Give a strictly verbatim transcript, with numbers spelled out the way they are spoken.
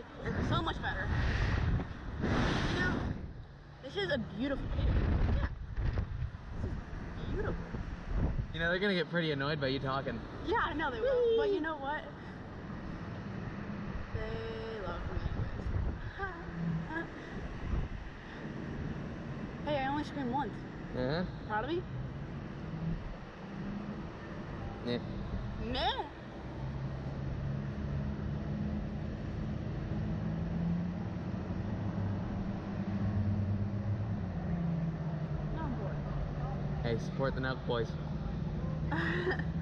day is so much better. You know, this is a beautiful day. Yeah. This is beautiful. You know, they're gonna get pretty annoyed by you talking. Yeah, I know they will. But you know what? They love me anyways. Hey, I only screamed once. Uh-huh. Proud of me? Yeah. Meh. Now I'm bored. Hey, support the Nelk boys.